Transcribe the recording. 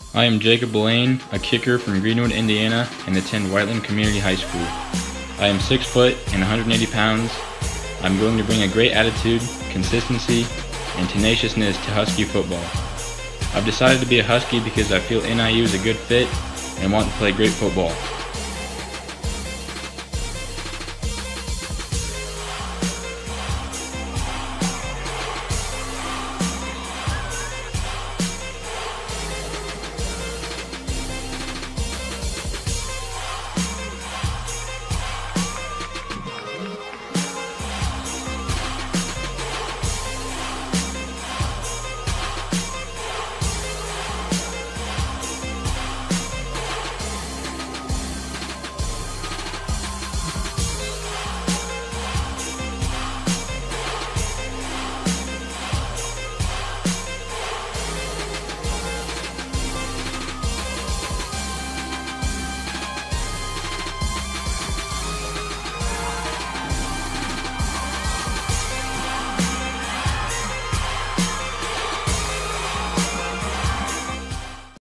I am Jacob Blaine, a kicker from Greenwood, Indiana, and attend Whiteland Community High School. I am 6 foot and 180 pounds. I'm going to bring a great attitude, consistency, and tenaciousness to Husky football. I've decided to be a Husky because I feel NIU is a good fit and want to play great football.